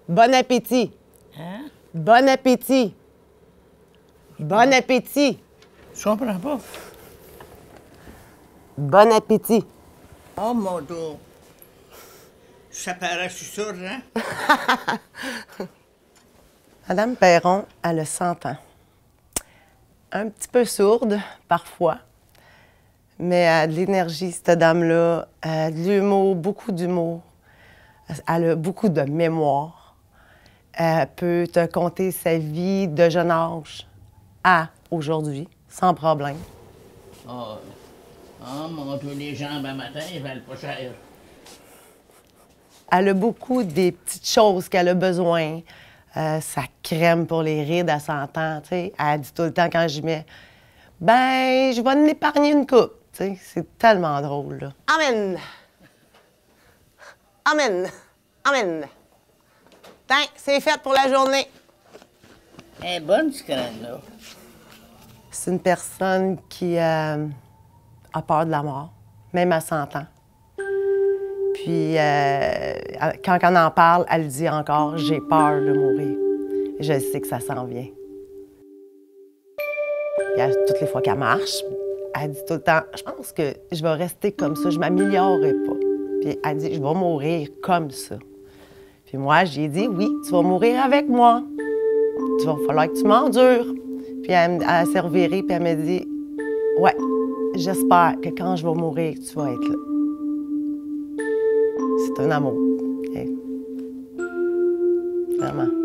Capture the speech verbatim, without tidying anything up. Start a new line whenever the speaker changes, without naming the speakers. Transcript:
Bon appétit.
Hein?
Bon appétit. Bon appétit.
Je comprends pas.
Bon appétit.
Oh mon Dieu. Ça paraît, je suis sourde, hein?
Madame Perron, elle a cent ans. Un petit peu sourde, parfois, mais elle a de l'énergie, cette dame-là. Elle a de l'humour, beaucoup d'humour. Elle a beaucoup de mémoire. Elle peut te conter sa vie de jeune âge à aujourd'hui, sans problème.
Oh, oh mon Dieu, les jambes à matin, ils valent pas cher.
Elle a beaucoup des petites choses qu'elle a besoin. Euh, sa crème pour les rides à cent ans, tu sais. Elle dit tout le temps quand j'y mets, ben, je vais en épargner une coupe. Tu sais, c'est tellement drôle, là. Amen. Amen. Amen. Tiens, c'est fait pour la journée.
Elle est bonne, cette crème-là.
C'est une personne qui euh, a peur de la mort, même à cent ans. Puis, euh, quand on en parle, elle dit encore « j'ai peur de mourir ». Je sais que ça s'en vient. Puis, elle, toutes les fois qu'elle marche, elle dit tout le temps « je pense que je vais rester comme ça, je m'améliorerai pas ». Puis, elle dit « je vais mourir comme ça ». Puis moi, j'ai dit « oui, tu vas mourir avec moi. Il va falloir que tu m'endures ». Puis, elle, elle s'est revirée, puis elle m'a dit « ouais, j'espère que quand je vais mourir, tu vas être là ». C'est un amour. Okay. Vraiment.